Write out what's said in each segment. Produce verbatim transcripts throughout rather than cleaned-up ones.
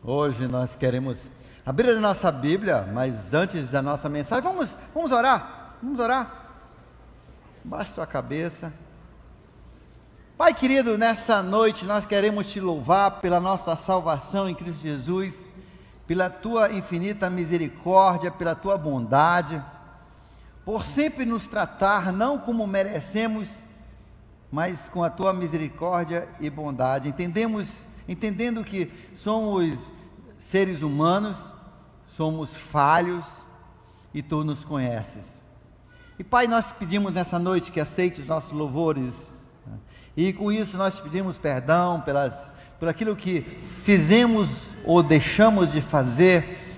Hoje nós queremos abrir a nossa Bíblia, mas antes da nossa mensagem, vamos, vamos orar, vamos orar. Baixe sua cabeça. Pai querido, nessa noite nós queremos te louvar pela nossa salvação em Cristo Jesus, pela tua infinita misericórdia, pela tua bondade, por sempre nos tratar não como merecemos, mas com a tua misericórdia e bondade. Entendemos, entendendo que somos seres humanos, somos falhos e tu nos conheces. E Pai, nós te pedimos nessa noite que aceite os nossos louvores, e com isso nós te pedimos perdão pelas, por aquilo que fizemos ou deixamos de fazer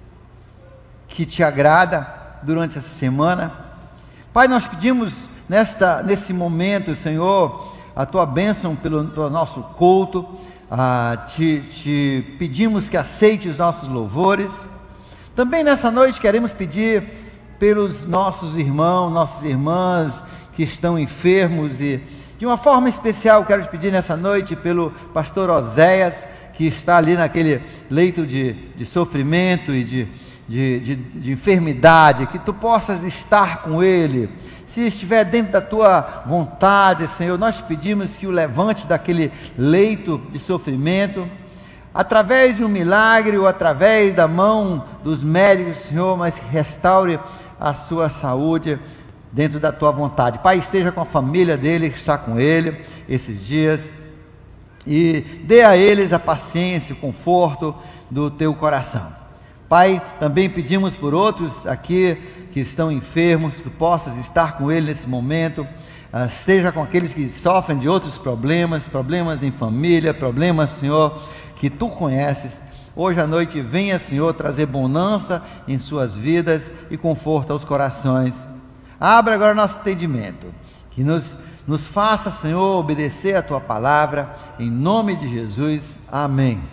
que te agrada durante essa semana. Pai, nós pedimos nesta, nesse momento, Senhor, a tua bênção pelo, pelo nosso culto. Ah, te, te pedimos que aceite os nossos louvores. Também nessa noite queremos pedir pelos nossos irmãos, nossas irmãs que estão enfermos, e de uma forma especial quero te pedir nessa noite pelo pastor Oséias, que está ali naquele leito de, de sofrimento e de, de, de, de enfermidade, que tu possas estar com ele. Se estiver dentro da tua vontade, Senhor, nós te pedimos que o levante daquele leito de sofrimento, através de um milagre ou através da mão dos médicos, Senhor, mas restaure a sua saúde dentro da tua vontade. Pai, esteja com a família dele, que está com ele esses dias, e dê a eles a paciência, o conforto do teu coração. Pai, também pedimos por outros aqui que estão enfermos, que tu possas estar com ele nesse momento, uh, seja com aqueles que sofrem de outros problemas, problemas em família, problemas, Senhor, que tu conheces. Hoje à noite venha, Senhor, trazer bonança em suas vidas e conforto aos corações. Abra agora nosso entendimento, que nos, nos faça, Senhor, obedecer a tua palavra, em nome de Jesus, amém.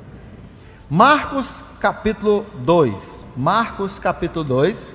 Marcos capítulo dois, Marcos capítulo dois.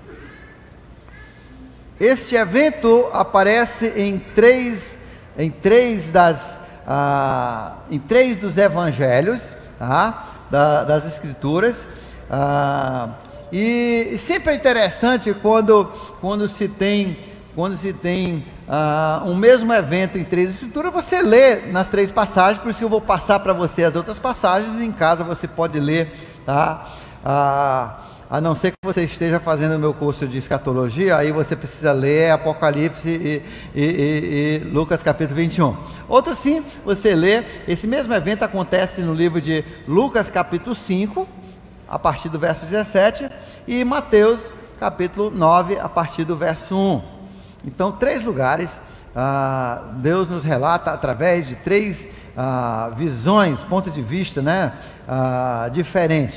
Este evento aparece em três, em três, das, ah, em três dos evangelhos, ah, da, das escrituras, ah, e, e sempre é interessante quando, quando se tem, quando se tem ah, um mesmo evento em três escrituras, você lê nas três passagens. Por isso que eu vou passar para você as outras passagens, e em casa você pode ler, tá? Ah, a não ser que você esteja fazendo o meu curso de escatologia, aí você precisa ler Apocalipse e, e, e, e Lucas capítulo vinte e um. Outro sim, você lê, esse mesmo evento acontece no livro de Lucas capítulo cinco, a partir do verso dezessete, e Mateus capítulo nove, a partir do verso um. Então, três lugares, ah, Deus nos relata através de três ah, visões, ponto de vista, né, ah, diferente.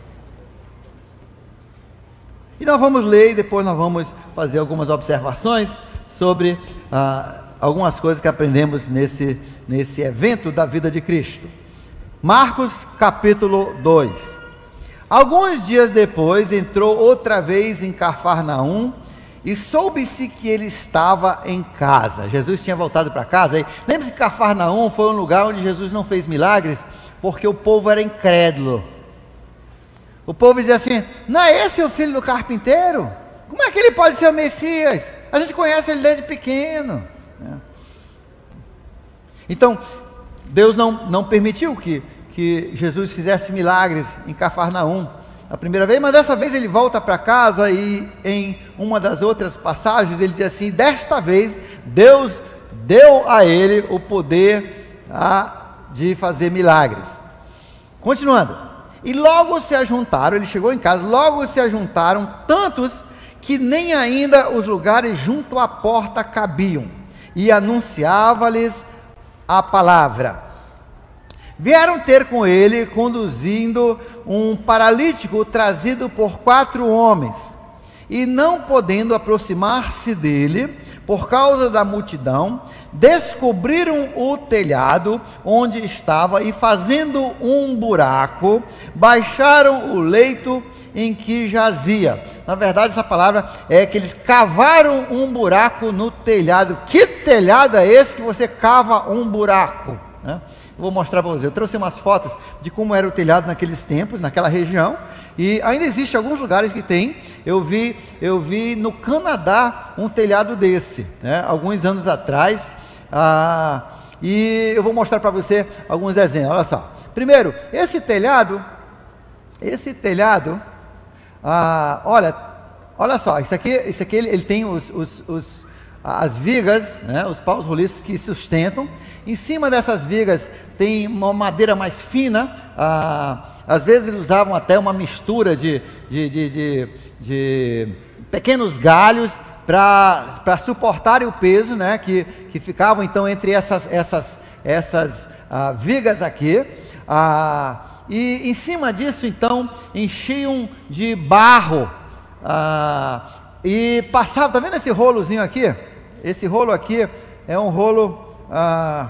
E nós vamos ler e depois nós vamos fazer algumas observações sobre ah, algumas coisas que aprendemos nesse, nesse evento da vida de Cristo. Marcos capítulo dois. Alguns dias depois entrou outra vez em Cafarnaum e soube-se que ele estava em casa. Jesus tinha voltado para casa. Lembre-se que Cafarnaum foi um lugar onde Jesus não fez milagres, porque o povo era incrédulo. O povo dizia assim: não é esse o filho do carpinteiro? Como é que ele pode ser o Messias? A gente conhece ele desde pequeno. Então, Deus não, não permitiu que, que Jesus fizesse milagres em Cafarnaum a primeira vez, mas dessa vez ele volta para casa, e em uma das outras passagens ele diz assim: desta vez Deus deu a ele o poder ah, de fazer milagres. Continuando. E logo se ajuntaram, ele chegou em casa, logo se ajuntaram tantos que nem ainda os lugares junto à porta cabiam, e anunciava-lhes a palavra. Vieram ter com ele, conduzindo um paralítico trazido por quatro homens, e não podendo aproximar-se dele, por causa da multidão, descobriram o telhado onde estava, e fazendo um buraco, baixaram o leito em que jazia. Na verdade, essa palavra é que eles cavaram um buraco no telhado. Que telhado é esse que você cava um buraco, né? vou mostrar para você. Eu trouxe umas fotos de como era o telhado naqueles tempos, naquela região, e ainda existe alguns lugares que tem. Eu vi, eu vi no Canadá um telhado desse, né, alguns anos atrás, ah, e eu vou mostrar para você alguns desenhos. Olha só. Primeiro, esse telhado, esse telhado, ah, olha, olha só, isso aqui, isso aqui ele, ele tem os, os, os, as vigas, né, os paus roliços que sustentam. Em cima dessas vigas tem uma madeira mais fina, ah, às vezes eles usavam até uma mistura de, de, de, de, de pequenos galhos para suportarem o peso, né, que, que ficavam então entre essas, essas, essas ah, vigas aqui, ah, e em cima disso então enchiam de barro, ah, e passavam, tá vendo esse rolozinho aqui? Esse rolo aqui é um rolo, ah,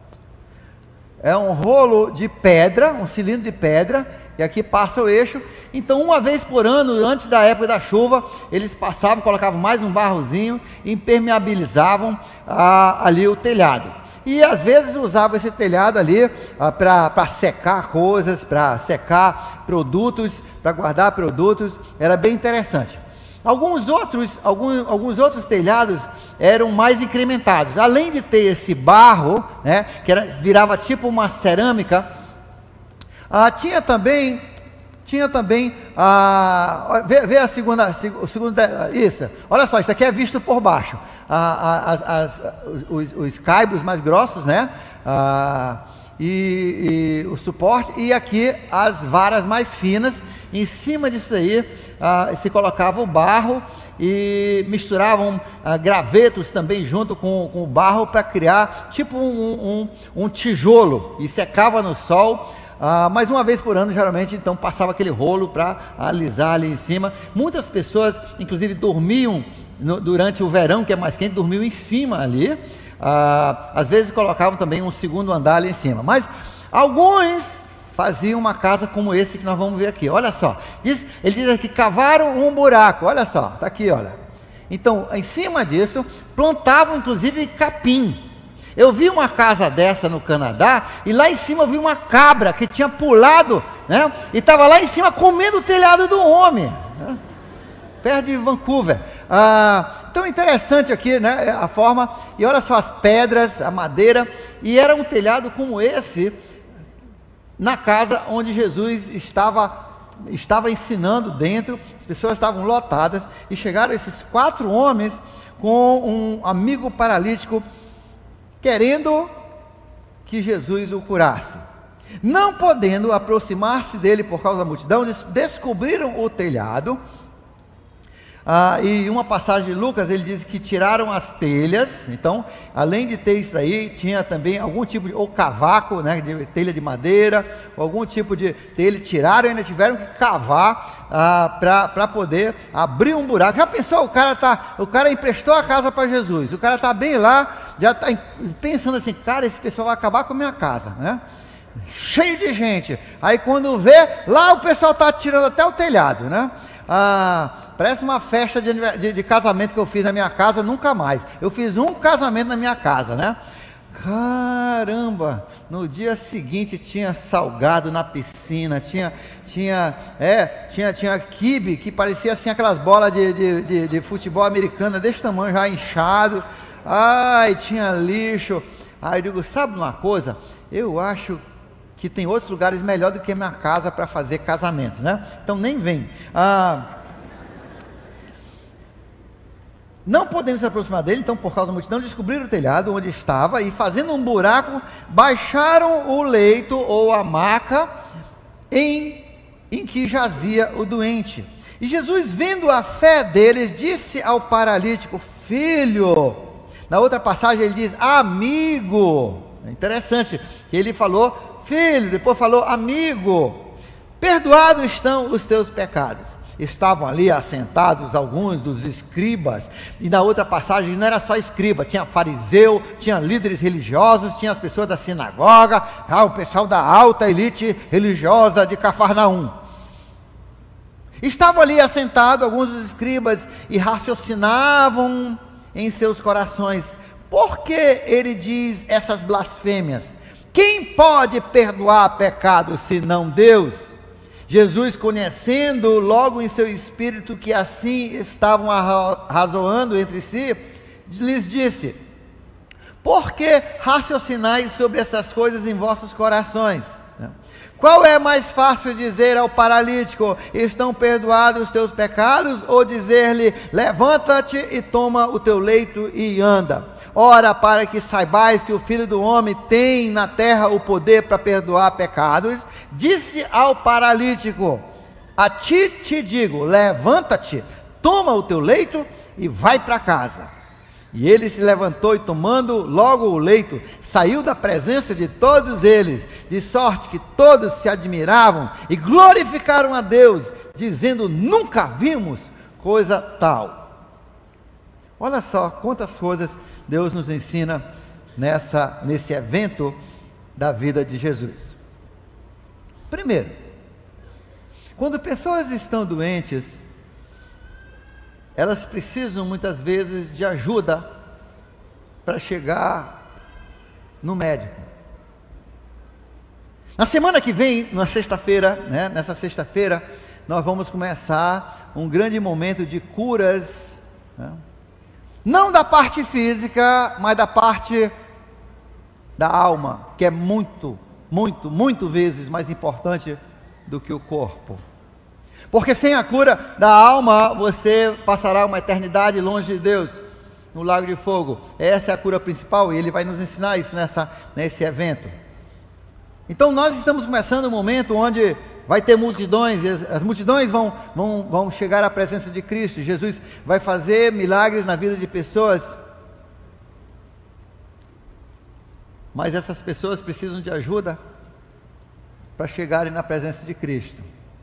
é um rolo de pedra, um cilindro de pedra, e aqui passa o eixo. Então uma vez por ano, antes da época da chuva, eles passavam, colocavam mais um barrozinho, impermeabilizavam ah, ali o telhado. E às vezes usavam esse telhado ali ah, para secar coisas, para secar produtos, para guardar produtos. Era bem interessante. Alguns outros, alguns, alguns outros telhados eram mais incrementados. Além de ter esse barro, né, que era, virava tipo uma cerâmica, ah, tinha também, tinha também, ah, vê, vê a segunda, o segundo, isso, olha só, isso aqui é visto por baixo, ah, as, as, os, os caibros mais grossos, né, ah, e, e o suporte, e aqui as varas mais finas. Em cima disso aí ah, se colocava o barro e misturavam ah, gravetos também junto com, com o barro para criar tipo um, um, um tijolo, e secava no sol. Ah, mas uma vez por ano, geralmente, então passava aquele rolo para alisar ali em cima. Muitas pessoas, inclusive, dormiam no, durante o verão, que é mais quente, dormiam em cima ali. Ah, às vezes colocavam também um segundo andar ali em cima. Mas alguns faziam uma casa como esse que nós vamos ver aqui. Olha só, diz, ele diz aqui, cavaram um buraco. Olha só, está aqui, olha. Então, em cima disso, plantavam inclusive capim. Eu vi uma casa dessa no Canadá, e lá em cima eu vi uma cabra que tinha pulado, né, e estava lá em cima comendo o telhado do homem, né, perto de Vancouver. Ah, então interessante aqui, né, a forma, e olha só as pedras, a madeira, e era um telhado como esse, na casa onde Jesus estava, estava ensinando dentro. As pessoas estavam lotadas, e chegaram esses quatro homens com um amigo paralítico, querendo que Jesus o curasse. Não podendo aproximar-se dele por causa da multidão, descobriram o telhado. Ah, e uma passagem de Lucas, ele diz que tiraram as telhas. Então, além de ter isso aí, tinha também algum tipo de, ou cavaco, né, de telha de madeira, ou algum tipo de telha, tiraram e ainda tiveram que cavar ah, para poder abrir um buraco. Já pensou, o cara, tá, o cara emprestou a casa para Jesus, o cara está bem lá, já está pensando assim, cara, esse pessoal vai acabar com a minha casa, né? Cheio de gente. Aí quando vê, lá o pessoal está tirando até o telhado, né? Ah, parece uma festa de, de, de casamento que eu fiz na minha casa, nunca mais. Eu fiz um casamento na minha casa, né? Caramba, no dia seguinte tinha salgado na piscina, tinha, tinha, é, tinha, tinha quibe, que parecia assim aquelas bolas de, de, de, de futebol americana, desse tamanho, já inchado. Ai, tinha lixo. Aí eu digo, sabe uma coisa? Eu acho que tem outros lugares melhor do que a minha casa para fazer casamento, né? Então nem vem. Ah, não podendo se aproximar dele, então por causa da multidão, descobriram o telhado onde estava, e fazendo um buraco, baixaram o leito ou a maca em, em que jazia o doente. E Jesus, vendo a fé deles, disse ao paralítico, filho. Na outra passagem ele diz, amigo. É interessante que ele falou filho, depois falou amigo, perdoados estão os teus pecados. Estavam ali assentados alguns dos escribas, e na outra passagem não era só escriba, tinha fariseu, tinha líderes religiosos, tinha as pessoas da sinagoga, ah, o pessoal da alta elite religiosa de Cafarnaum. Estavam ali assentados alguns dos escribas e raciocinavam em seus corações, por que ele diz essas blasfêmias? Quem pode perdoar pecados senão Deus? Jesus, conhecendo logo em seu espírito que assim estavam arrazoando entre si, lhes disse: por que raciocinais sobre essas coisas em vossos corações? Qual é mais fácil dizer ao paralítico: estão perdoados os teus pecados, ou dizer-lhe: levanta-te e toma o teu leito e anda? Ora, para que saibais que o Filho do Homem tem na terra o poder para perdoar pecados, disse ao paralítico: a ti te digo, levanta-te, toma o teu leito e vai para casa. E ele se levantou e, tomando logo o leito, saiu da presença de todos eles, de sorte que todos se admiravam e glorificaram a Deus, dizendo: nunca vimos coisa tal. Olha só quantas coisas Deus nos ensina nessa, nesse evento da vida de Jesus. Primeiro, quando pessoas estão doentes, elas precisam muitas vezes de ajuda para chegar no médico. Na semana que vem, na sexta-feira, né, nessa sexta-feira, nós vamos começar um grande momento de curas, né, não da parte física, mas da parte da alma, que é muito, muito, muito vezes mais importante do que o corpo. Porque sem a cura da alma, você passará uma eternidade longe de Deus, no lago de fogo. Essa é a cura principal, e Ele vai nos ensinar isso nessa, nesse evento. Então nós estamos começando um momento onde vai ter multidões, e as, as multidões vão, vão, vão chegar à presença de Cristo. Jesus vai fazer milagres na vida de pessoas, mas essas pessoas precisam de ajuda para chegarem na presença de Cristo.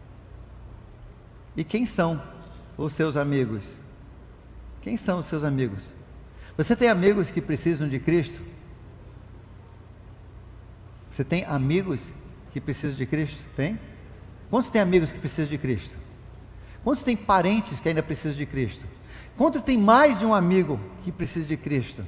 E quem são os seus amigos? Quem são os seus amigos? Você tem amigos que precisam de Cristo? Você tem amigos que precisam de Cristo? Tem? Quantos tem amigos que precisam de Cristo? Quantos tem parentes que ainda precisam de Cristo? Quantos tem mais de um amigo que precisa de Cristo?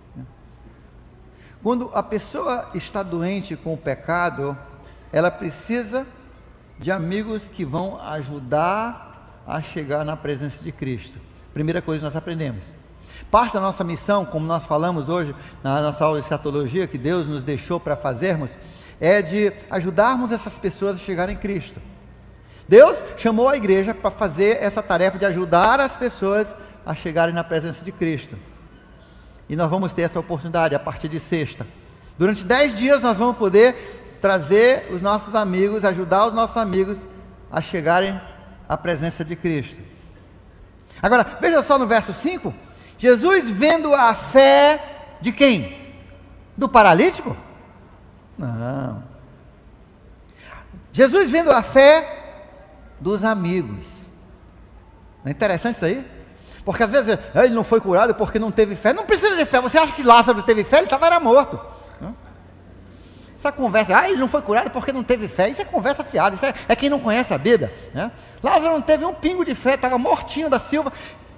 Quando a pessoa está doente com o pecado, ela precisa de amigos que vão ajudar a chegar na presença de Cristo. Primeira coisa que nós aprendemos. Parte da nossa missão, como nós falamos hoje na nossa aula de escatologia, que Deus nos deixou para fazermos, é de ajudarmos essas pessoas a chegarem em Cristo. Deus chamou a igreja para fazer essa tarefa de ajudar as pessoas a chegarem na presença de Cristo. E nós vamos ter essa oportunidade a partir de sexta. Durante dez dias nós vamos poder trazer os nossos amigos, ajudar os nossos amigos a chegarem à presença de Cristo. Agora, veja só no verso cinco, Jesus vendo a fé de quem? Do paralítico? Não. Jesus vendo a fé dos amigos. Não é interessante isso aí? Porque às vezes ele não foi curado porque não teve fé. Não precisa de fé. Você acha que Lázaro teve fé? Ele estava era morto. Essa conversa, ah, ele não foi curado porque não teve fé, isso é conversa fiada, isso é, é quem não conhece a Bíblia, né? Lázaro não teve um pingo de fé, estava mortinho da silva,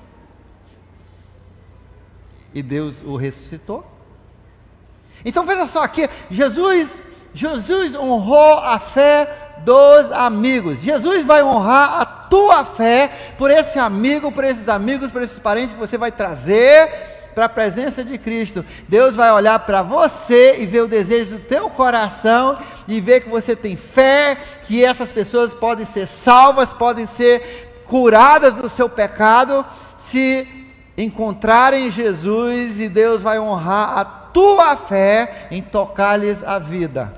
e Deus o ressuscitou. Então veja só aqui, Jesus, Jesus honrou a fé dos amigos. Jesus vai honrar a tua fé por esse amigo, por esses amigos, por esses parentes que você vai trazer para a presença de Cristo. Deus vai olhar para você e ver o desejo do teu coração e ver que você tem fé, que essas pessoas podem ser salvas, podem ser curadas do seu pecado, se encontrarem Jesus, e Deus vai honrar a tua fé em tocar-lhes a vida.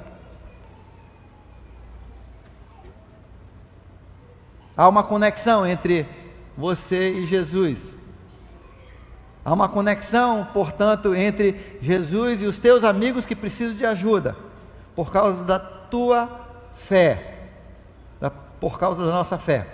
Há uma conexão entre você e Jesus. Há uma conexão, portanto, entre Jesus e os teus amigos que precisam de ajuda, por causa da tua fé, da, por causa da nossa fé.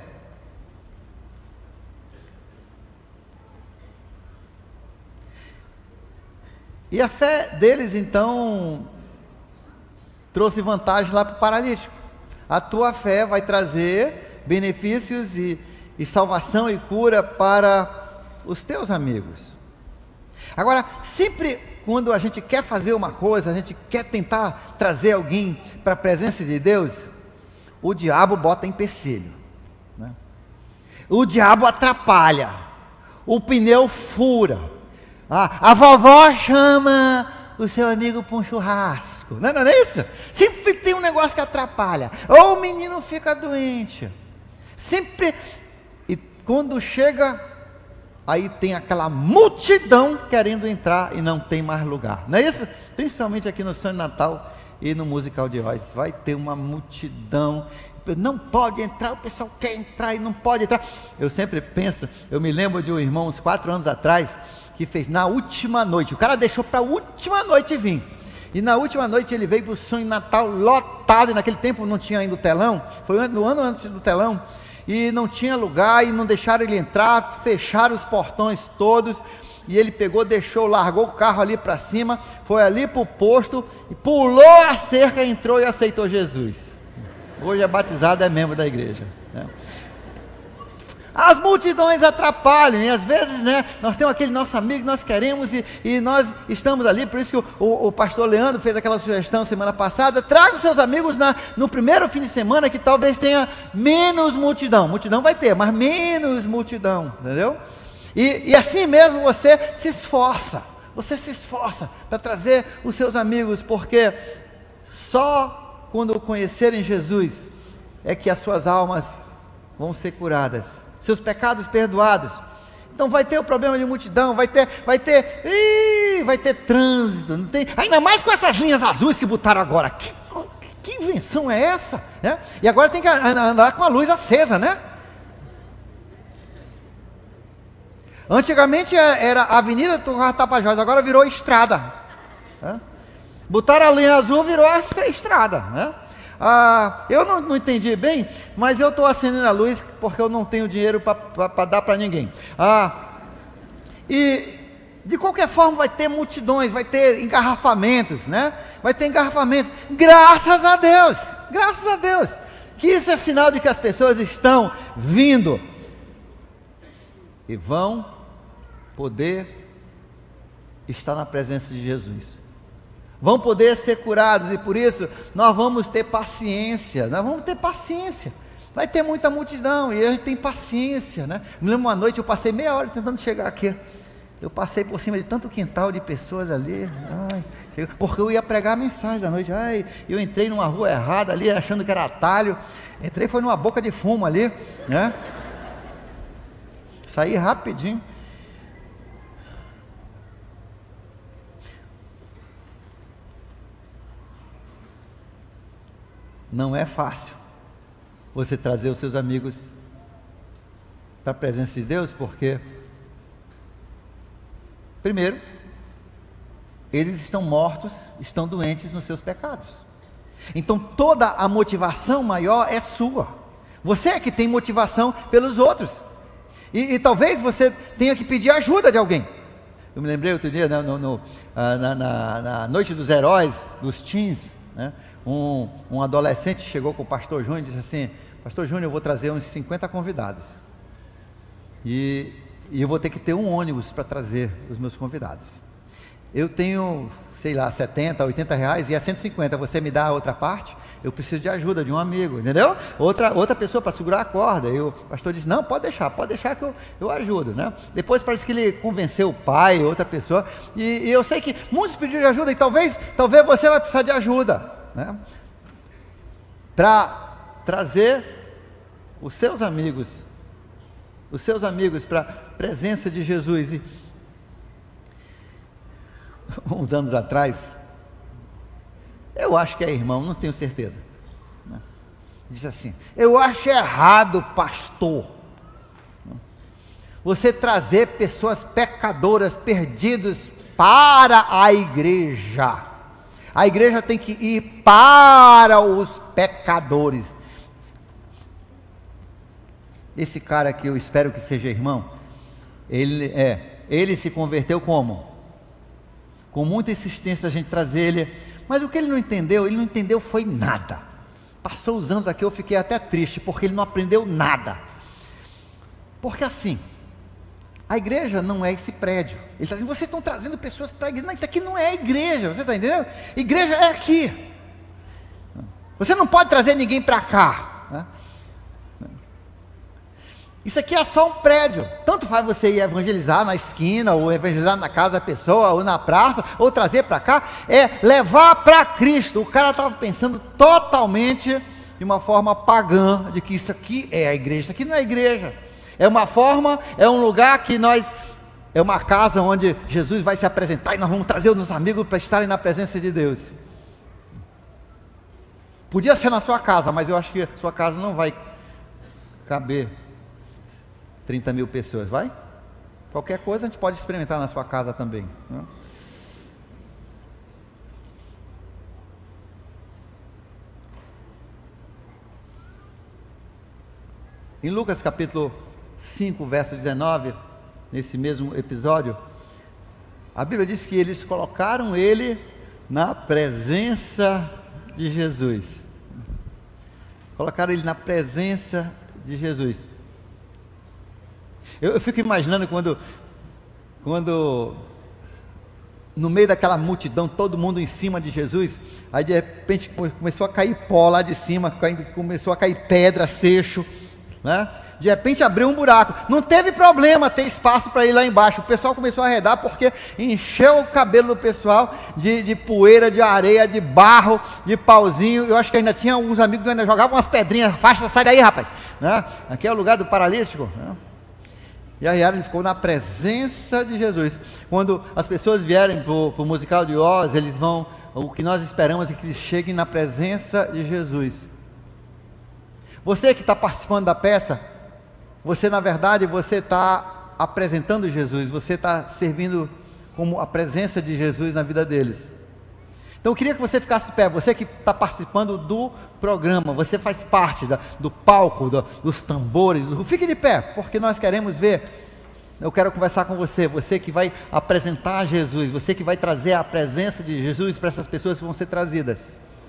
E a fé deles, então, trouxe vantagem lá para o paralítico. A tua fé vai trazer benefícios e, e salvação e cura para os teus amigos. Agora, sempre quando a gente quer fazer uma coisa, a gente quer tentar trazer alguém para a presença de Deus, o diabo bota empecilho, né? O diabo atrapalha, o pneu fura, a, a vovó chama o seu amigo para um churrasco, não, não é isso? Sempre tem um negócio que atrapalha, ou o menino fica doente, sempre, e quando chega, aí tem aquela multidão querendo entrar e não tem mais lugar, não é isso? Principalmente aqui no Sonho de Natal e no Musical de Oz, vai ter uma multidão, não pode entrar, o pessoal quer entrar e não pode entrar. Eu sempre penso, eu me lembro de um irmão, uns quatro anos atrás, que fez na última noite, o cara deixou para a última noite vir, e na última noite ele veio para o Sonho de Natal lotado, e naquele tempo não tinha ainda o telão, foi no ano antes do telão, e não tinha lugar, e não deixaram ele entrar, fecharam os portões todos, e ele pegou, deixou, largou o carro ali para cima, foi ali para o posto, e pulou a cerca, entrou e aceitou Jesus. Hoje é batizado, é membro da igreja, né? As multidões atrapalham, e às vezes, né, nós temos aquele nosso amigo que nós queremos, e, e nós estamos ali, por isso que o, o, o pastor Leandro fez aquela sugestão semana passada, traga os seus amigos na, no primeiro fim de semana, que talvez tenha menos multidão, multidão vai ter, mas menos multidão, entendeu? E, e assim mesmo você se esforça, você se esforça para trazer os seus amigos, porque só quando conhecerem Jesus, é que as suas almas vão ser curadas, seus pecados perdoados. Então vai ter o problema de multidão, vai ter, vai ter, ih, vai ter trânsito, não tem, ainda mais com essas linhas azuis que botaram agora, que, que invenção é essa, né? E agora tem que andar com a luz acesa, né? Antigamente era a Avenida do Tapajós, agora virou estrada, né? Botaram a linha azul, virou a estrada, né? Ah, eu não, não entendi bem, mas eu estou acendendo a luz porque eu não tenho dinheiro para dar para ninguém. Ah, e de qualquer forma vai ter multidões, vai ter engarrafamentos, né? Vai ter engarrafamentos, graças a Deus, graças a Deus, que isso é sinal de que as pessoas estão vindo e vão poder estar na presença de Jesus, vão poder ser curados, e por isso nós vamos ter paciência, nós vamos ter paciência, vai ter muita multidão, e a gente tem paciência, né? Me lembro uma noite, eu passei meia hora tentando chegar aqui, eu passei por cima de tanto quintal de pessoas ali, ai, porque eu ia pregar a mensagem da noite, ai, eu entrei numa rua errada ali, achando que era atalho, entrei, foi numa boca de fumo ali, né? Saí rapidinho. Não é fácil você trazer os seus amigos para a presença de Deus, porque, primeiro, eles estão mortos, estão doentes nos seus pecados. Então toda a motivação maior é sua. Você é que tem motivação pelos outros. E, e talvez você tenha que pedir ajuda de alguém. Eu me lembrei outro dia, né, no, no, na, na, na noite dos heróis, dos teens, né? Um, um adolescente chegou com o pastor Júnior e disse assim: pastor Júnior, eu vou trazer uns cinquenta convidados, e, e eu vou ter que ter um ônibus para trazer os meus convidados. Eu tenho, sei lá, setenta, oitenta reais, e é cento e cinquenta, você me dá a outra parte? Eu preciso de ajuda de um amigo, entendeu? Outra, outra pessoa para segurar a corda. E o pastor disse: não, pode deixar, pode deixar que eu, eu ajudo, né? Depois parece que ele convenceu o pai, outra pessoa, e, e eu sei que muitos pediram de ajuda, e talvez, talvez você vai precisar de ajuda, né? Para trazer os seus amigos, os seus amigos para a presença de Jesus. E uns anos atrás, eu acho que é irmão, não tenho certeza, né? Diz assim: eu acho errado, pastor, você trazer pessoas pecadoras, perdidas para a igreja. A igreja tem que ir para os pecadores. Esse cara que eu espero que seja irmão, ele é, ele se converteu como? Com muita insistência a gente trazer ele, mas o que ele não entendeu, ele não entendeu foi nada. Passou os anos aqui, eu fiquei até triste, porque ele não aprendeu nada. Porque assim, A igreja não é esse prédio. Ele está dizendo, vocês estão trazendo pessoas para a igreja. Não, isso aqui não é a igreja, você está entendendo? Igreja é aqui. Você não pode trazer ninguém para cá, né? Isso aqui é só um prédio. Tanto faz você ir evangelizar na esquina, ou evangelizar na casa da pessoa, ou na praça, ou trazer para cá, é levar para Cristo. O cara estava pensando totalmente de uma forma pagã, de que isso aqui é a igreja. Isso aqui não é a igreja. É uma forma, é um lugar que nós, é uma casa onde Jesus vai se apresentar e nós vamos trazer os nossos amigos para estarem na presença de Deus. Podia ser na sua casa, mas eu acho que a sua casa não vai caber trinta mil pessoas, vai? Qualquer coisa a gente pode experimentar na sua casa também, né? Em Lucas capítulo cinco, verso dezenove, nesse mesmo episódio, a Bíblia diz que eles colocaram ele na presença de Jesus. Colocaram ele na presença de Jesus. Eu, eu fico imaginando quando, quando no meio daquela multidão, todo mundo em cima de Jesus, aí de repente começou a cair pó lá de cima, começou a cair pedra, seixo, né? De repente abriu um buraco, não teve problema ter espaço para ir lá embaixo, o pessoal começou a arredar, porque encheu o cabelo do pessoal de, de poeira, de areia, de barro, de pauzinho. Eu acho que ainda tinha alguns amigos que ainda jogavam umas pedrinhas, faixa, sai daí rapaz, né? Aqui é o lugar do paralítico, né? E aí ele ficou na presença de Jesus. Quando as pessoas vierem para o musical de Oz, eles vão, o que nós esperamos é que eles cheguem na presença de Jesus. Você que está participando da peça, você na verdade, você está apresentando Jesus, você está servindo como a presença de Jesus na vida deles. Então eu queria que você ficasse de pé, você que está participando do programa, você faz parte da, do palco, do, dos tambores, do, fique de pé, porque nós queremos ver, eu quero conversar com você, você que vai apresentar Jesus, você que vai trazer a presença de Jesus para essas pessoas que vão ser trazidas.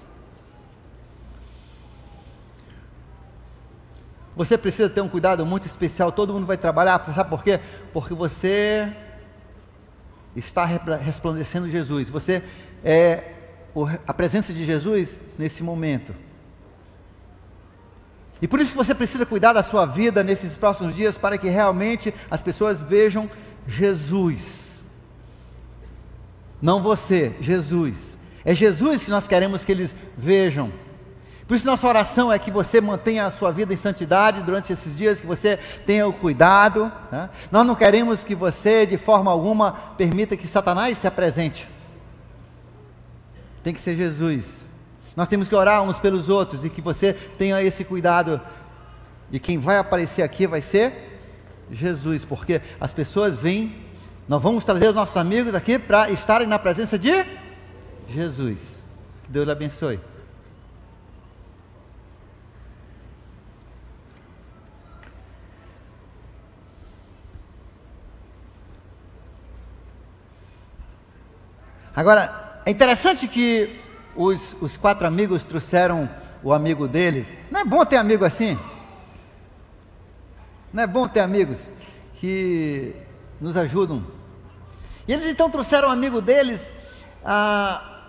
Você precisa ter um cuidado muito especial, todo mundo vai trabalhar, sabe por quê? Porque você está resplandecendo Jesus, você é a presença de Jesus nesse momento. E por isso que você precisa cuidar da sua vida nesses próximos dias, para que realmente as pessoas vejam Jesus. Não você, Jesus. É Jesus que nós queremos que eles vejam. Por isso nossa oração é que você mantenha a sua vida em santidade durante esses dias, que você tenha o cuidado, né? Nós não queremos que você de forma alguma permita que Satanás se apresente. Tem que ser Jesus. Nós temos que orar uns pelos outros, e que você tenha esse cuidado de quem vai aparecer aqui vai ser Jesus, porque as pessoas vêm, nós vamos trazer os nossos amigos aqui para estarem na presença de Jesus. Que Deus lhe abençoe. Agora, é interessante que os, os quatro amigos trouxeram o amigo deles. Não é bom ter amigo assim? Não é bom ter amigos que nos ajudam? E eles então trouxeram o amigo deles ah,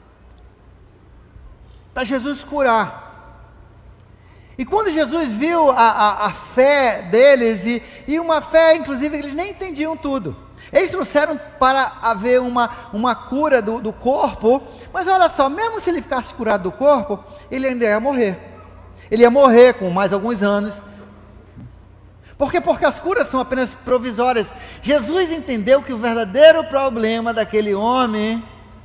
para Jesus curar. E quando Jesus viu a, a, a fé deles, e, e uma fé, inclusive, eles nem entendiam tudo. Eles trouxeram para haver uma, uma cura do, do corpo, mas olha só, mesmo se ele ficasse curado do corpo, ele ainda ia morrer. Ele ia morrer com mais alguns anos. Por quê? Porque as curas são apenas provisórias. Jesus entendeu que o verdadeiro problema daquele homem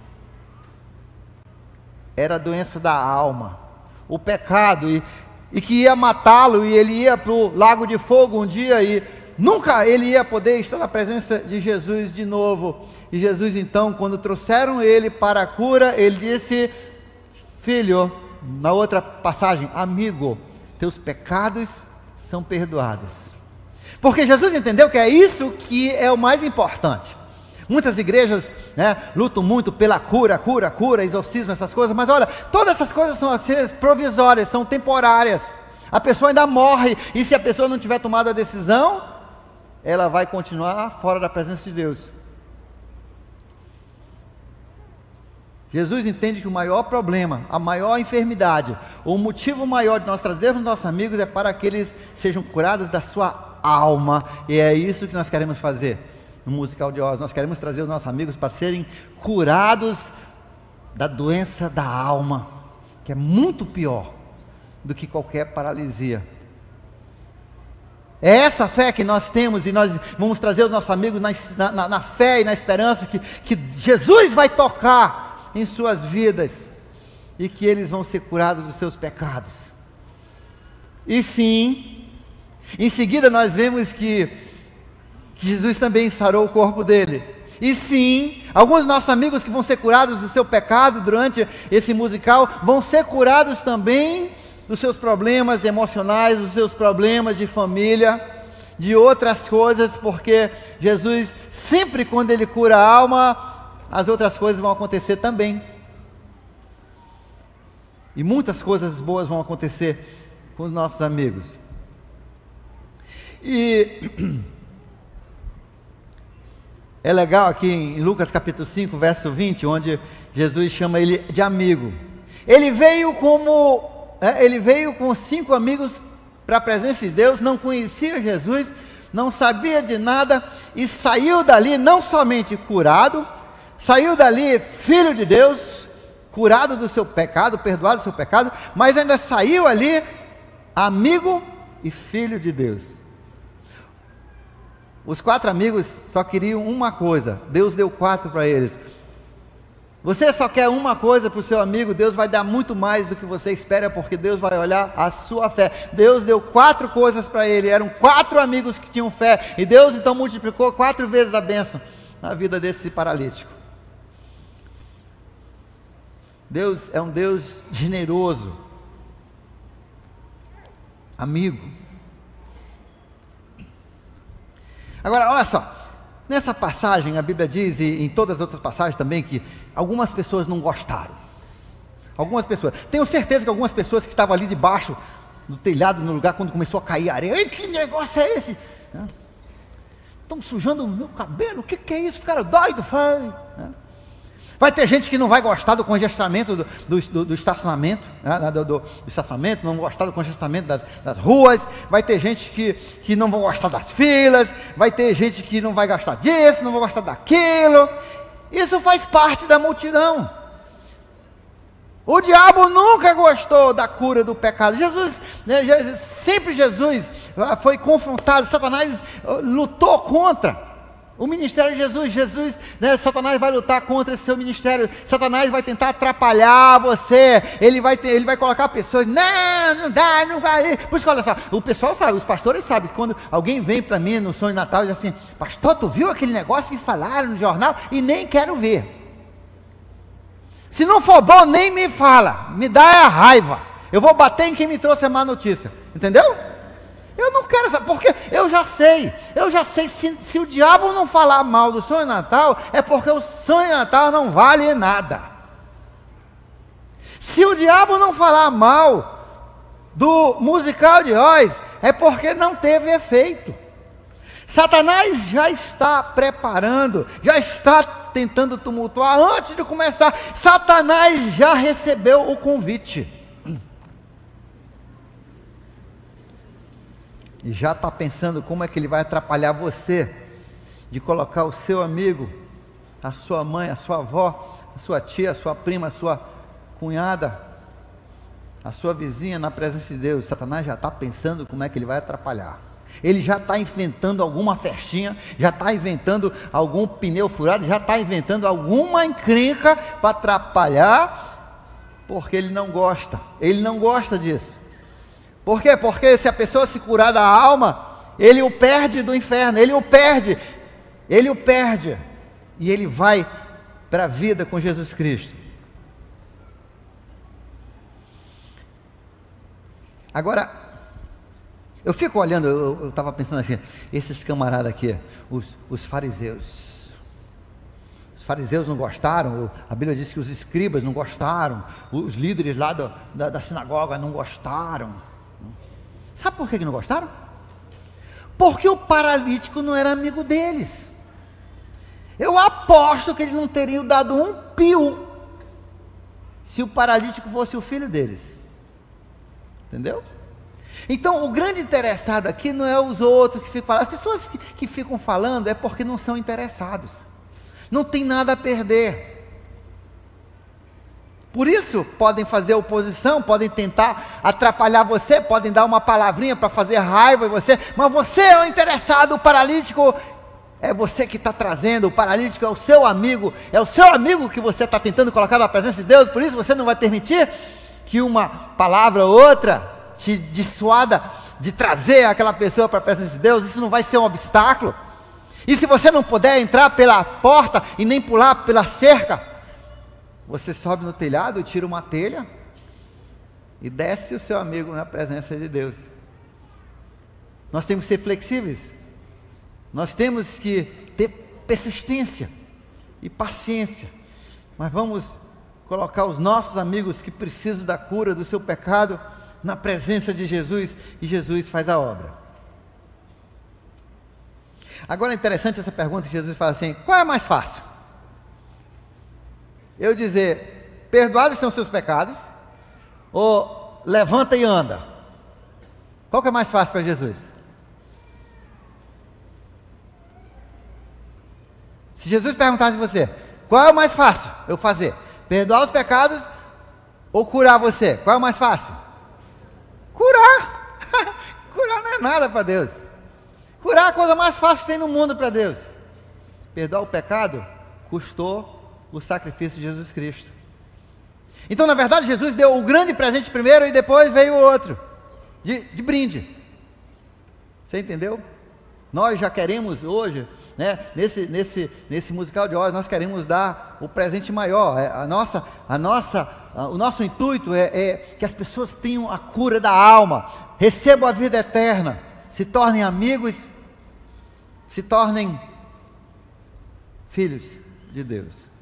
era a doença da alma, o pecado, e, e que ia matá-lo, e ele ia para o lago de fogo um dia, e nunca ele ia poder estar na presença de Jesus de novo. E Jesus então, quando trouxeram ele para a cura, ele disse: filho, na outra passagem, amigo, teus pecados são perdoados. Porque Jesus entendeu que é isso que é o mais importante. Muitas igrejas, né, lutam muito pela cura, cura, cura, exorcismo, essas coisas, mas olha, todas essas coisas são assim, provisórias, são temporárias. A pessoa ainda morre, e se a pessoa não tiver tomado a decisão, ela vai continuar fora da presença de Deus. Jesus entende que o maior problema, a maior enfermidade, o motivo maior de nós trazermos nossos amigos é para que eles sejam curados da sua alma, e é isso que nós queremos fazer no Musical de Oz. Nós queremos trazer os nossos amigos para serem curados da doença da alma, que é muito pior do que qualquer paralisia. É essa fé que nós temos, e nós vamos trazer os nossos amigos na, na, na fé e na esperança que, que Jesus vai tocar em suas vidas, e que eles vão ser curados dos seus pecados. E sim, em seguida nós vemos que, que Jesus também sarou o corpo dele. E sim, alguns dos nossos amigos que vão ser curados do seu pecado durante esse musical, vão ser curados também dos seus problemas emocionais, dos seus problemas de família, de outras coisas, porque Jesus, sempre quando ele cura a alma, as outras coisas vão acontecer também. E muitas coisas boas vão acontecer com os nossos amigos. E é legal aqui em Lucas capítulo cinco, verso vinte, onde Jesus chama ele de amigo. Ele veio como, é, ele veio com cinco amigos para a presença de Deus, não conhecia Jesus, não sabia de nada, e saiu dali não somente curado, saiu dali filho de Deus, curado do seu pecado, perdoado do seu pecado, mas ainda saiu ali amigo e filho de Deus. Os quatro amigos só queriam uma coisa, Deus deu quatro para eles. Você só quer uma coisa para o seu amigo, Deus vai dar muito mais do que você espera, porque Deus vai olhar a sua fé. Deus deu quatro coisas para ele, eram quatro amigos que tinham fé, e Deus então multiplicou quatro vezes a bênção na vida desse paralítico. Deus é um Deus generoso, amigo. Agora, olha só, nessa passagem a Bíblia diz, e em todas as outras passagens também, que algumas pessoas não gostaram. Algumas pessoas, tenho certeza que algumas pessoas que estavam ali debaixo do telhado, no lugar quando começou a cair a areia, ei, que negócio é esse? Estão sujando o meu cabelo, o que, que é isso? Ficaram doidos, foi. Vai ter gente que não vai gostar do congestionamento do, do, do, do estacionamento, né, do, do, do estacionamento, não vai gostar do congestionamento das, das ruas, vai ter gente que, que não vai gostar das filas, vai ter gente que não vai gostar disso, não vai gostar daquilo. Isso faz parte da multidão. O diabo nunca gostou da cura do pecado. Jesus, né, Jesus sempre Jesus foi confrontado, Satanás lutou contra o ministério de Jesus. Jesus, né, Satanás vai lutar contra esse seu ministério. Satanás vai tentar atrapalhar você. Ele vai, ter, ele vai colocar pessoas, não, não dá, não vai. Por isso que olha só, o pessoal sabe, os pastores sabem, que quando alguém vem para mim no sonho de Natal e diz assim, pastor, tu viu aquele negócio que falaram no jornal? E nem quero ver. Se não for bom, nem me fala, me dá a raiva. Eu vou bater em quem me trouxe a má notícia, entendeu? Eu não quero saber, porque eu já sei, eu já sei, se, se o diabo não falar mal do sonho de Natal, é porque o sonho de Natal não vale nada. Se o diabo não falar mal do Musical de Oz, é porque não teve efeito. Satanás já está preparando, já está tentando tumultuar antes de começar. Satanás já recebeu o convite. E já está pensando como é que ele vai atrapalhar você de colocar o seu amigo, a sua mãe, a sua avó, a sua tia, a sua prima, a sua cunhada, a sua vizinha na presença de Deus. Satanás já está pensando como é que ele vai atrapalhar. Ele já está inventando alguma festinha, já está inventando algum pneu furado, já está inventando alguma encrenca para atrapalhar, porque ele não gosta, ele não gosta disso. Por quê? Porque se a pessoa se curar da alma, ele o perde do inferno, ele o perde, ele o perde, e ele vai para a vida com Jesus Cristo. Agora, eu fico olhando, eu estava pensando assim, esses camaradas aqui, os, os fariseus, os fariseus não gostaram, a Bíblia diz que os escribas não gostaram, os líderes lá do, da, da sinagoga não gostaram. Sabe por que não gostaram? Porque o paralítico não era amigo deles. Eu aposto que eles não teriam dado um pio se o paralítico fosse o filho deles. Entendeu? Então, o grande interessado aqui não é os outros que ficam falando. As pessoas que, que ficam falando é porque não são interessados. Não tem nada a perder. Por isso, podem fazer oposição, podem tentar atrapalhar você, podem dar uma palavrinha para fazer raiva em você, mas você é o interessado, o paralítico é você que está trazendo, o paralítico é o seu amigo, é o seu amigo que você está tentando colocar na presença de Deus, por isso você não vai permitir que uma palavra ou outra te dissuada de trazer aquela pessoa para a presença de Deus. Isso não vai ser um obstáculo. E se você não puder entrar pela porta e nem pular pela cerca, você sobe no telhado, tira uma telha e desce o seu amigo na presença de Deus. Nós temos que ser flexíveis. Nós temos que ter persistência e paciência. Mas vamos colocar os nossos amigos que precisam da cura do seu pecado na presença de Jesus, e Jesus faz a obra. Agora é interessante essa pergunta que Jesus fala assim: qual é mais fácil? Eu dizer, perdoados são os seus pecados, ou levanta e anda? Qual que é mais fácil para Jesus? Se Jesus perguntasse a você, qual é o mais fácil eu fazer? Perdoar os pecados ou curar você? Qual é o mais fácil? Curar. Curar não é nada para Deus. Curar é a coisa mais fácil que tem no mundo para Deus. Perdoar o pecado custou o sacrifício de Jesus Cristo. Então, na verdade, Jesus deu o grande presente primeiro e depois veio o outro, de, de brinde. Você entendeu? Nós já queremos hoje, né, nesse, nesse, nesse musical de hoje, nós queremos dar o presente maior. A nossa, a nossa, a, o nosso intuito é, é que as pessoas tenham a cura da alma, recebam a vida eterna, se tornem amigos, se tornem filhos de Deus.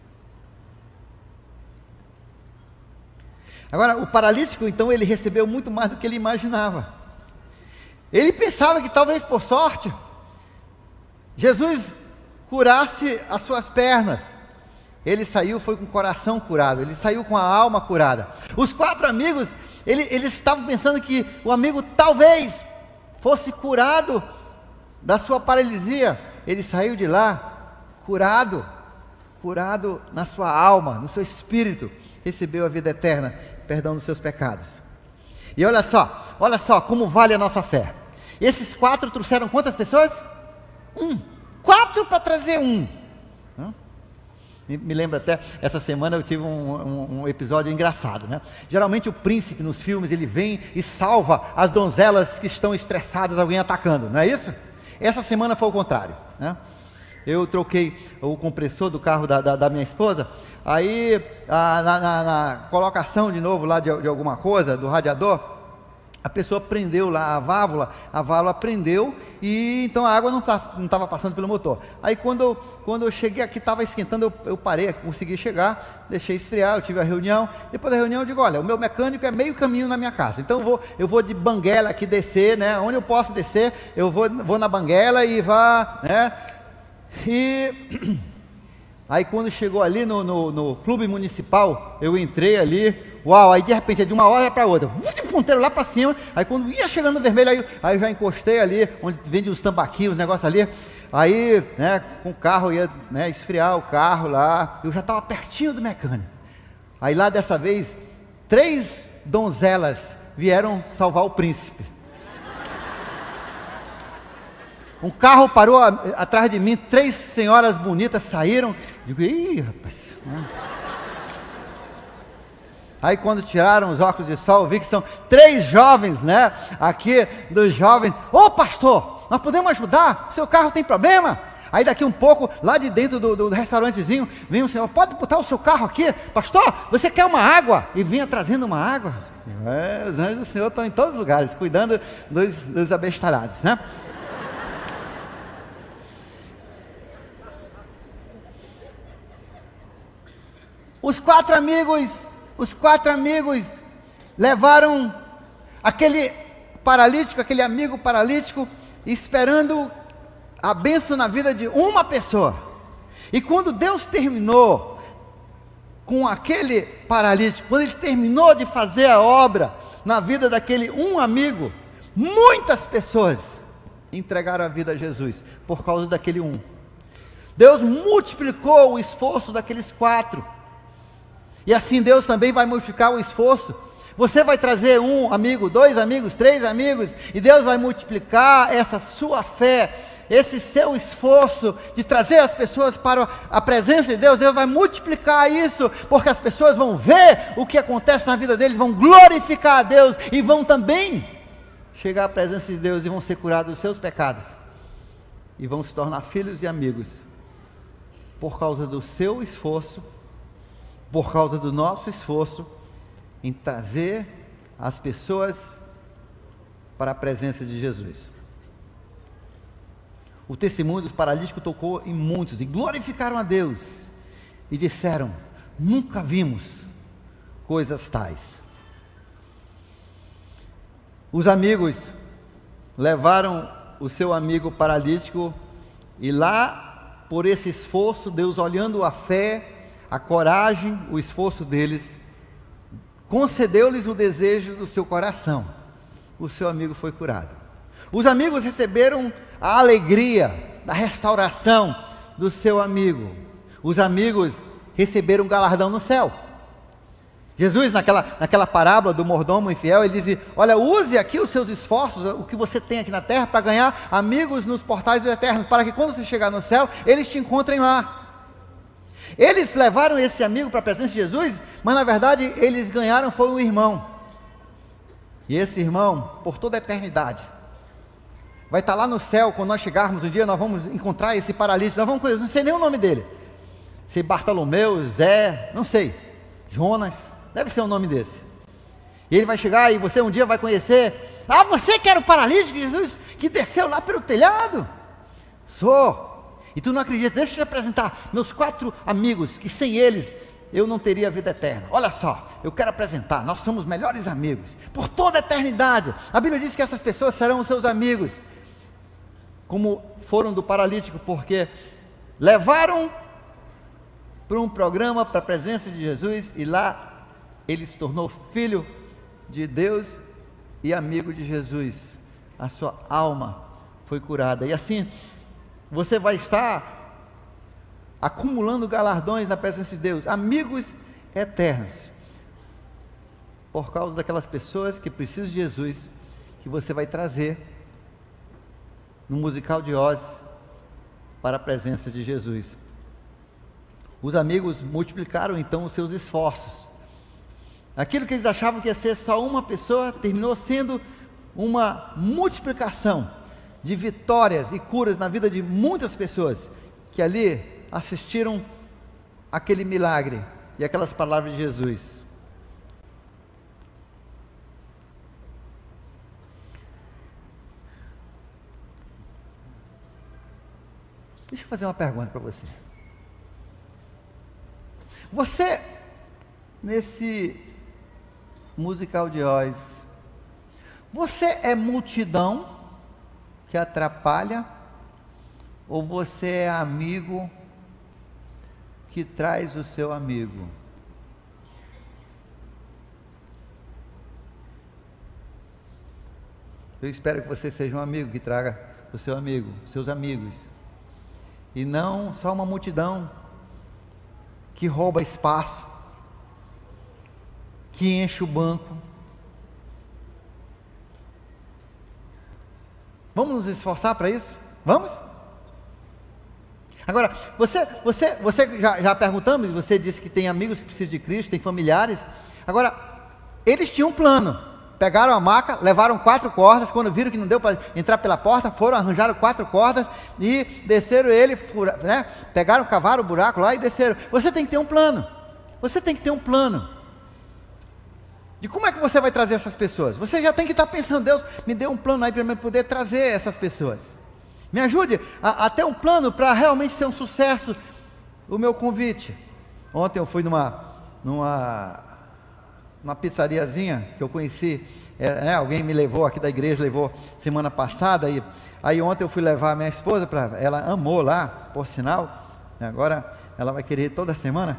Agora, o paralítico, então, ele recebeu muito mais do que ele imaginava. Ele pensava que talvez por sorte, Jesus curasse as suas pernas. Ele saiu, foi com o coração curado, ele saiu com a alma curada. Os quatro amigos, ele, eles estavam pensando que o amigo talvez fosse curado da sua paralisia. Ele saiu de lá curado, curado na sua alma, no seu espírito, recebeu a vida eterna, perdão dos seus pecados. E olha só, olha só como vale a nossa fé. Esses quatro trouxeram quantas pessoas? Um. Quatro para trazer um. Hum? Me, me lembra até, essa semana eu tive um, um, um episódio engraçado, né? Geralmente o príncipe nos filmes, ele vem e salva as donzelas que estão estressadas, alguém atacando, não é isso? Essa semana foi o contrário, né? Eu troquei o compressor do carro da, da, da minha esposa, aí a, na, na, na colocação de novo lá de, de alguma coisa, do radiador, a pessoa prendeu lá a válvula, a válvula prendeu e então a água não estava tá, passando pelo motor. Aí quando eu, quando eu cheguei aqui, estava esquentando, eu, eu parei, consegui chegar, deixei esfriar, eu tive a reunião. Depois da reunião eu digo, olha, o meu mecânico é meio caminho na minha casa, então eu vou, eu vou de Banguela aqui descer, né? Onde eu posso descer, eu vou, vou na Banguela e vá, né? E aí quando chegou ali no, no, no clube municipal, eu entrei ali, uau, aí de repente é de uma hora para outra, de ponteiro lá para cima, aí quando ia chegando no vermelho, aí, aí eu já encostei ali, onde vende os tambaquinhos, os negócios ali, aí, né, com o carro, ia, né, esfriar o carro lá, eu já estava pertinho do mecânico, aí lá dessa vez, três donzelas vieram salvar o príncipe. Um carro parou a, atrás de mim, três senhoras bonitas saíram. Digo, ih, rapaz. Aí quando tiraram os óculos de sol, eu vi que são três jovens, né? Aqui dos jovens. Ô pastor, nós podemos ajudar? Seu carro tem problema? Aí daqui um pouco, lá de dentro do, do restaurantezinho, vem um senhor, pode botar o seu carro aqui? Pastor, você quer uma água? E vinha trazendo uma água. É, os anjos do Senhor estão em todos os lugares, cuidando dos, dos abestalhados, né? Os quatro amigos, os quatro amigos levaram aquele paralítico, aquele amigo paralítico, esperando a bênção na vida de uma pessoa. E quando Deus terminou com aquele paralítico, quando Ele terminou de fazer a obra na vida daquele um amigo, muitas pessoas entregaram a vida a Jesus, por causa daquele um. Deus multiplicou o esforço daqueles quatro, e assim Deus também vai multiplicar o esforço. Você vai trazer um amigo, dois amigos, três amigos, e Deus vai multiplicar essa sua fé, esse seu esforço de trazer as pessoas para a presença de Deus. Deus vai multiplicar isso, porque as pessoas vão ver o que acontece na vida deles, vão glorificar a Deus, e vão também chegar à presença de Deus, e vão ser curados dos seus pecados, e vão se tornar filhos e amigos, por causa do seu esforço, por causa do nosso esforço, em trazer as pessoas para a presença de Jesus. O testemunho dos paralíticos tocou em muitos, e glorificaram a Deus, e disseram: nunca vimos coisas tais. Os amigos levaram o seu amigo paralítico, e lá, por esse esforço, Deus, olhando a fé, a coragem, o esforço deles, concedeu-lhes o desejo do seu coração. O seu amigo foi curado. Os amigos receberam a alegria da restauração do seu amigo. Os amigos receberam um galardão no céu. Jesus, naquela, naquela parábola do mordomo infiel, ele diz: olha, use aqui os seus esforços, o que você tem aqui na terra, para ganhar amigos nos portais eternos, para que quando você chegar no céu, eles te encontrem lá. Eles levaram esse amigo para a presença de Jesus, mas na verdade eles ganharam foi um irmão. E esse irmão, por toda a eternidade, vai estar lá no céu. Quando nós chegarmos um dia, nós vamos encontrar esse paralítico. Nós vamos conhecer, não sei nem o nome dele, se Bartolomeu, Zé, não sei, Jonas, deve ser um nome desse. E ele vai chegar, e você um dia vai conhecer: ah, você que era o paralítico, Jesus, que desceu lá pelo telhado? Sou. E tu não acredita? Deixa eu te apresentar meus quatro amigos, que sem eles eu não teria vida eterna. Olha só, eu quero apresentar, nós somos melhores amigos, por toda a eternidade. A Bíblia diz que essas pessoas serão os seus amigos, como foram do paralítico, porque levaram para um programa, para a presença de Jesus, e lá ele se tornou filho de Deus e amigo de Jesus. A sua alma foi curada, e assim você vai estar acumulando galardões na presença de Deus, amigos eternos, por causa daquelas pessoas que precisam de Jesus, que você vai trazer no musical de Oz para a presença de Jesus. Os amigos multiplicaram então os seus esforços. Aquilo que eles achavam que ia ser só uma pessoa, terminou sendo uma multiplicação de vitórias e curas na vida de muitas pessoas, que ali assistiram aquele milagre e aquelas palavras de Jesus. Deixa eu fazer uma pergunta para você. Você, nesse musical de Oz, você é multidão que atrapalha, ou você é amigo que traz o seu amigo? Eu espero que você seja um amigo que traga o seu amigo, seus amigos, e não só uma multidão que rouba espaço, que enche o banco. Vamos nos esforçar para isso? Vamos? Agora, você, você, você já, já perguntamos, você disse que tem amigos que precisam de Cristo, tem familiares. Agora, eles tinham um plano. Pegaram a maca, levaram quatro cordas. Quando viram que não deu para entrar pela porta, foram, arranjaram quatro cordas e desceram ele, fura, né? Pegaram, cavaram o buraco lá e desceram. Você tem que ter um plano. Você tem que ter um plano de como é que você vai trazer essas pessoas. Você já tem que estar pensando: Deus, me dê um plano aí para eu poder trazer essas pessoas. Me ajude a, a ter um plano para realmente ser um sucesso o meu convite. Ontem eu fui numa, numa, numa pizzariazinha que eu conheci é, né, alguém me levou aqui da igreja, levou semana passada, e aí ontem eu fui levar a minha esposa, pra, ela amou lá, por sinal, agora ela vai querer ir toda semana.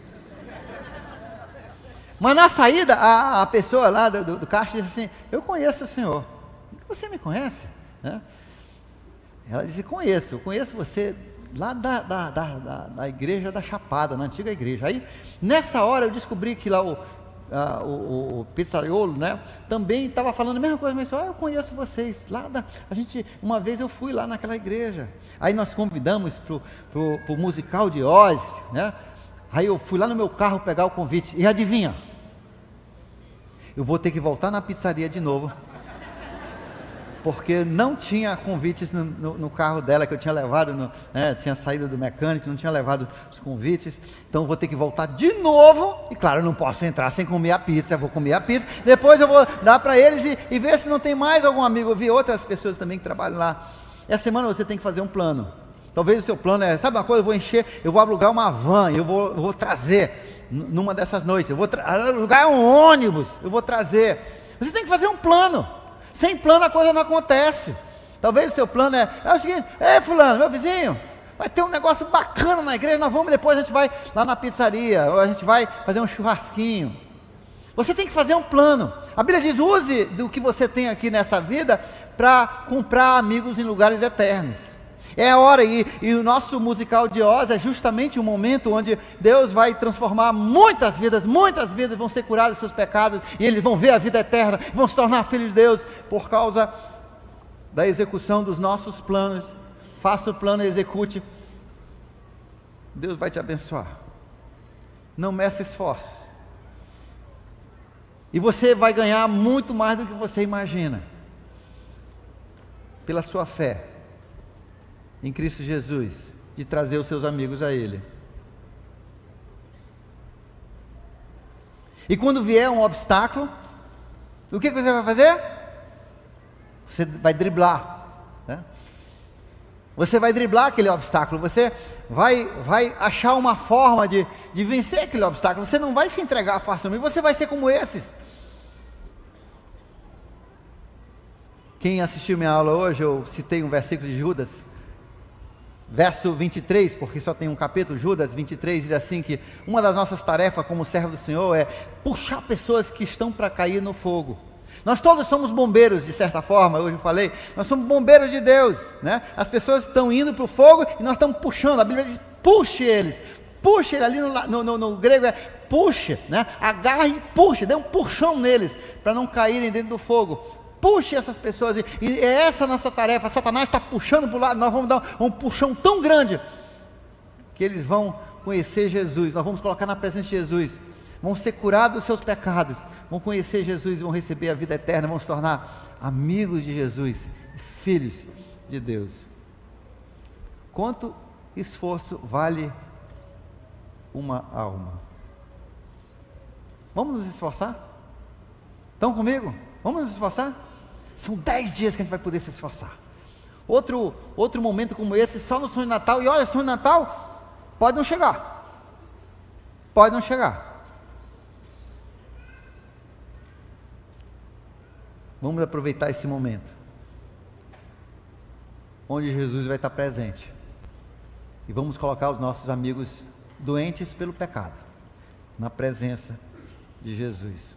Mas na saída, a, a pessoa lá do, do, do caixa disse assim: eu conheço o senhor. Você me conhece? Né? Ela disse: conheço, eu conheço você lá da, da, da, da, da igreja da Chapada, na antiga igreja. Aí, nessa hora, eu descobri que lá o, a, o, o pizzaiolo, né, também estava falando a mesma coisa, mas ah, eu conheço vocês, lá da, a gente, uma vez eu fui lá naquela igreja, aí nós convidamos para o musical de Oz, né, aí eu fui lá no meu carro pegar o convite, e adivinha? Eu vou ter que voltar na pizzaria de novo, porque não tinha convites no, no, no carro dela que eu tinha levado, no, né, tinha saído do mecânico, não tinha levado os convites, então eu vou ter que voltar de novo, e claro, eu não posso entrar sem comer a pizza, eu vou comer a pizza, depois eu vou dar para eles e, e ver se não tem mais algum amigo. Eu vi outras pessoas também que trabalham lá. Essa semana você tem que fazer um plano, talvez o seu plano é, sabe uma coisa, eu vou encher, eu vou alugar uma van, eu vou, eu vou trazer, numa dessas noites, eu vou alugar um ônibus, eu vou trazer. Você tem que fazer um plano. Sem plano a coisa não acontece. Talvez o seu plano é, é o seguinte: ei fulano, meu vizinho, vai ter um negócio bacana na igreja, nós vamos, depois a gente vai lá na pizzaria, ou a gente vai fazer um churrasquinho. Você tem que fazer um plano. A Bíblia diz: use do que você tem aqui nessa vida para comprar amigos em lugares eternos. É a hora, e, e o nosso musical de Oz é justamente o momento onde Deus vai transformar muitas vidas, muitas vidas vão ser curadas dos seus pecados, e eles vão ver a vida eterna, vão se tornar filhos de Deus, por causa da execução dos nossos planos. Faça o plano e execute, Deus vai te abençoar. Não meça esforços, e você vai ganhar muito mais do que você imagina, pela sua fé em Cristo Jesus, de trazer os seus amigos a Ele. E quando vier um obstáculo, o que, que você vai fazer? Você vai driblar, né? Você vai driblar aquele obstáculo, você vai, vai achar uma forma de, de vencer aquele obstáculo, você não vai se entregar facilmente, você vai ser como esses. Quem assistiu minha aula hoje, eu citei um versículo de Judas, verso vinte e três, porque só tem um capítulo, Judas vinte e três, diz assim que uma das nossas tarefas como servo do Senhor é puxar pessoas que estão para cair no fogo. Nós todos somos bombeiros, de certa forma, hoje eu falei, nós somos bombeiros de Deus, né? As pessoas estão indo para o fogo e nós estamos puxando. A Bíblia diz: puxe eles, puxe eles, ali no, no, no, no grego é puxe, né? Agarre e puxe, dê um puxão neles, para não caírem dentro do fogo. Puxe essas pessoas, e é essa a nossa tarefa. Satanás está puxando para o lado, nós vamos dar um puxão tão grande, que eles vão conhecer Jesus, nós vamos colocar na presença de Jesus, vão ser curados dos seus pecados, vão conhecer Jesus, vão receber a vida eterna, vão se tornar amigos de Jesus, filhos de Deus. Quanto esforço vale uma alma? Vamos nos esforçar? Estão comigo? Vamos nos esforçar? São dez dias que a gente vai poder se esforçar. Outro, outro momento como esse, só no sonho de Natal. E olha, sonho de Natal pode não chegar. Pode não chegar. Vamos aproveitar esse momento, onde Jesus vai estar presente. E vamos colocar os nossos amigos doentes pelo pecado na presença de Jesus.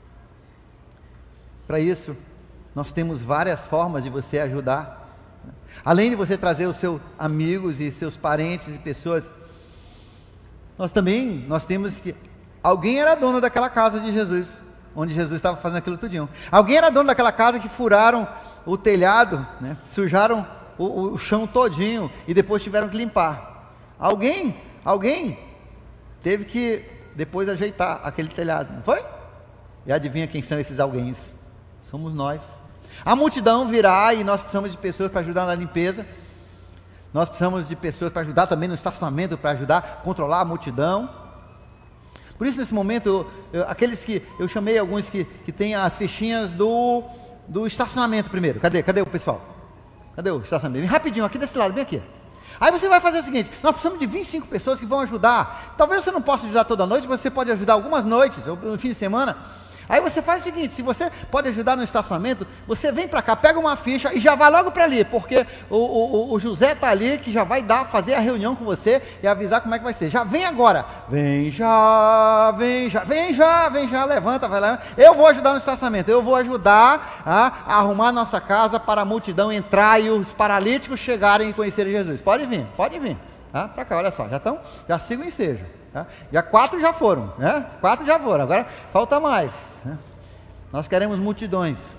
Para isso, nós temos várias formas de você ajudar. Além de você trazer os seus amigos e seus parentes e pessoas, nós também, nós temos que, alguém era dono daquela casa de Jesus, onde Jesus estava fazendo aquilo tudinho. Alguém era dono daquela casa que furaram o telhado, né? Sujaram o, o chão todinho e depois tiveram que limpar. Alguém, alguém teve que depois ajeitar aquele telhado, não foi? E adivinha quem são esses alguém? Somos nós. A multidão virá e nós precisamos de pessoas para ajudar na limpeza. Nós precisamos de pessoas para ajudar também no estacionamento, para ajudar a controlar a multidão. Por isso, nesse momento, eu, eu, aqueles que eu chamei, alguns que, que têm as fichinhas do, do estacionamento primeiro. Cadê? Cadê o pessoal? Cadê o estacionamento? Vem rapidinho, aqui desse lado, vem aqui. Aí você vai fazer o seguinte: nós precisamos de vinte e cinco pessoas que vão ajudar. Talvez você não possa ajudar toda noite, você pode ajudar algumas noites, ou no fim de semana. Aí você faz o seguinte, se você pode ajudar no estacionamento, você vem para cá, pega uma ficha e já vai logo para ali, porque o, o, o José está ali, que já vai dar, fazer a reunião com você e avisar como é que vai ser. Já vem agora, vem já, vem já, vem já, vem já, levanta, vai lá. Eu vou ajudar no estacionamento, eu vou ajudar a, a arrumar a nossa casa para a multidão entrar e os paralíticos chegarem e conhecerem Jesus. Pode vir, pode vir, tá? Para cá, olha só, já estão, já siga o ensejo. Tá? Já quatro já foram, né? Quatro já foram, agora falta mais, né? Nós queremos multidões.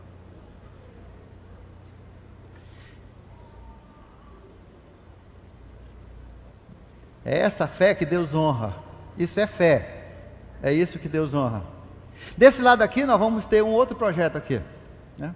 É essa fé que Deus honra. Isso é fé. É isso que Deus honra. Desse lado aqui nós vamos ter um outro projeto aqui, né?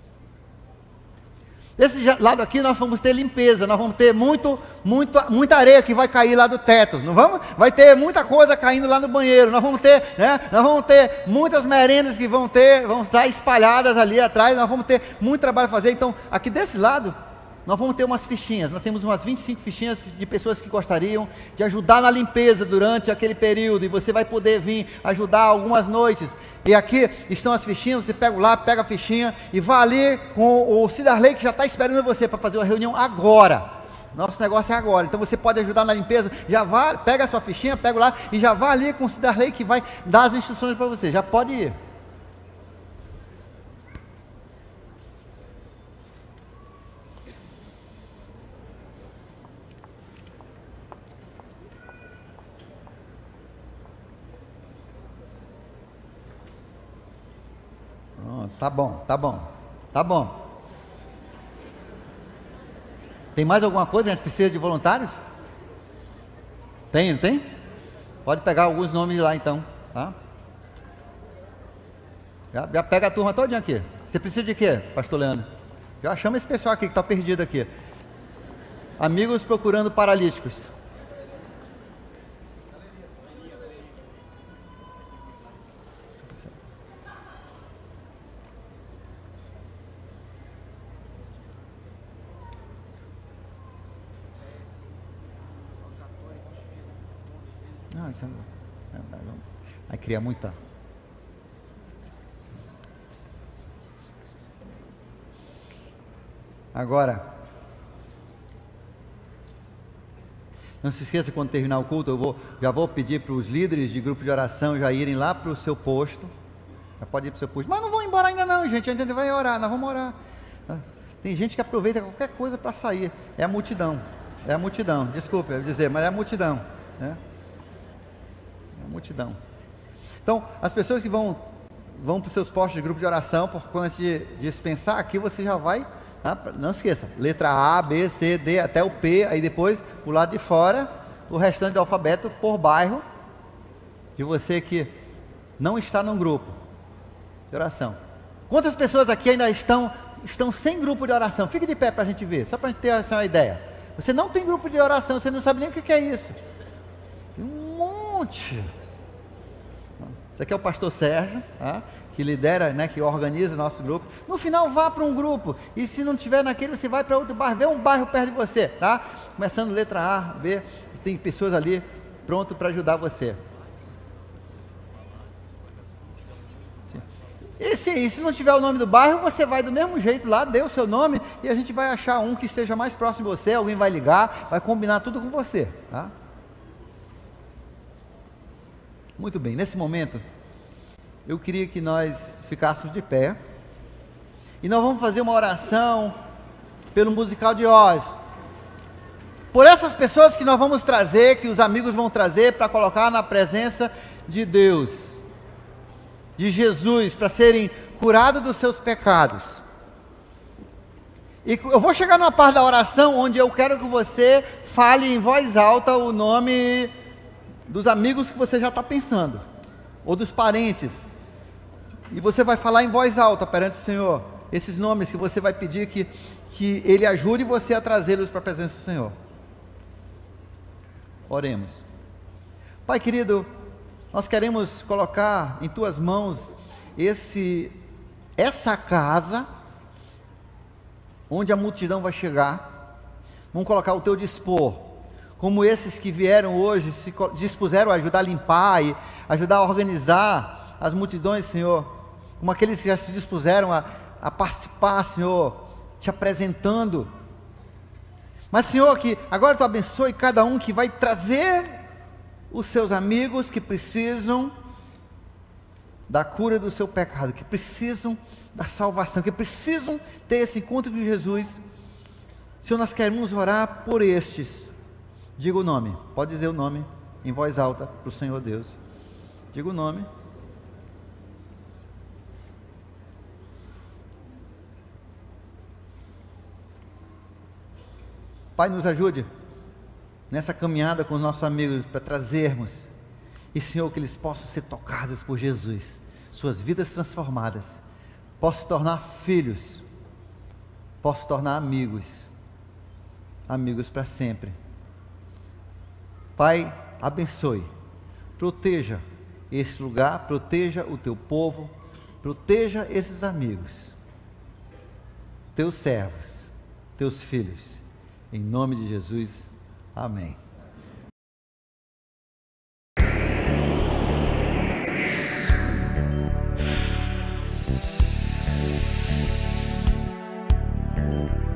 Desse lado aqui nós vamos ter limpeza, nós vamos ter muito, muito, muita areia que vai cair lá do teto, não vamos? Vai ter muita coisa caindo lá no banheiro, nós vamos ter, né? Nós vamos ter muitas merendas que vão ter, vão estar espalhadas ali atrás, nós vamos ter muito trabalho a fazer. Então, aqui desse lado, nós vamos ter umas fichinhas, nós temos umas vinte e cinco fichinhas de pessoas que gostariam de ajudar na limpeza durante aquele período, e você vai poder vir ajudar algumas noites. E aqui estão as fichinhas, você pega lá, pega a fichinha e vai ali com o Cidarley que já está esperando você para fazer uma reunião agora. Nosso negócio é agora, então você pode ajudar na limpeza, já vai, pega a sua fichinha, pega lá e já vai ali com o Cidarley que vai dar as instruções para você, já pode ir. Tá bom, tá bom, tá bom. Tem mais alguma coisa? A gente precisa de voluntários? Tem, não tem? Pode pegar alguns nomes lá então, tá? Já, já pega a turma todinha aqui. Você precisa de quê, pastor Leandro? Já chama esse pessoal aqui que está perdido aqui. Amigos procurando paralíticos. Não, isso é, vai criar muita. Agora, não se esqueça, quando terminar o culto, eu vou, já vou pedir para os líderes de grupo de oração já irem lá para o seu posto. Já pode ir para o seu posto. Mas não vão embora ainda não, gente. A gente vai orar, nós vamos orar. Tem gente que aproveita qualquer coisa para sair. É a multidão. É a multidão. Desculpe eu dizer, mas é a multidão, né? Multidão. Então, as pessoas que vão vão para os seus postos de grupo de oração, porque quando a gente dispensar aqui, você já vai, tá? Não esqueça, letra A, B, C, D, até o P, aí depois, o lado de fora, o restante do alfabeto por bairro, de você que não está num grupo de oração. Quantas pessoas aqui ainda estão, estão sem grupo de oração? Fique de pé para a gente ver, só para a gente ter assim, uma ideia. Você não tem grupo de oração, você não sabe nem o que é isso. Tem um monte. Esse aqui é o pastor Sérgio, tá? Que lidera, né, que organiza o nosso grupo. No final, vá para um grupo, e se não tiver naquele, você vai para outro bairro, vê um bairro perto de você, tá? Começando letra A, B, tem pessoas ali pronto para ajudar você. E se, e se não tiver o nome do bairro, você vai do mesmo jeito lá, dê o seu nome, e a gente vai achar um que esteja mais próximo de você, alguém vai ligar, vai combinar tudo com você, tá? Muito bem, nesse momento, eu queria que nós ficássemos de pé, e nós vamos fazer uma oração pelo musical de Oz, por essas pessoas que nós vamos trazer, que os amigos vão trazer, para colocar na presença de Deus, de Jesus, para serem curados dos seus pecados. E eu vou chegar numa parte da oração, onde eu quero que você fale em voz alta o nome dos amigos que você já está pensando, ou dos parentes, e você vai falar em voz alta perante o Senhor, esses nomes que você vai pedir que, que Ele ajude você a trazê-los para a presença do Senhor. Oremos. Pai querido, nós queremos colocar em Tuas mãos esse, essa casa, onde a multidão vai chegar, vamos colocar o Teu dispor, como esses que vieram hoje, se dispuseram a ajudar a limpar e ajudar a organizar as multidões, Senhor, como aqueles que já se dispuseram a, a participar, Senhor, te apresentando. Mas, Senhor, que agora Tu abençoe cada um que vai trazer os seus amigos que precisam da cura do seu pecado, que precisam da salvação, que precisam ter esse encontro com Jesus. Senhor, nós queremos orar por estes. Diga o nome, pode dizer o nome em voz alta para o Senhor Deus. Diga o nome. Pai, nos ajude nessa caminhada com os nossos amigos para trazermos, e Senhor, que eles possam ser tocados por Jesus, suas vidas transformadas, possam se tornar filhos, possam se tornar amigos, amigos para sempre. Pai, abençoe, proteja esse lugar, proteja o Teu povo, proteja esses amigos, Teus servos, Teus filhos, em nome de Jesus, amém. Thank you.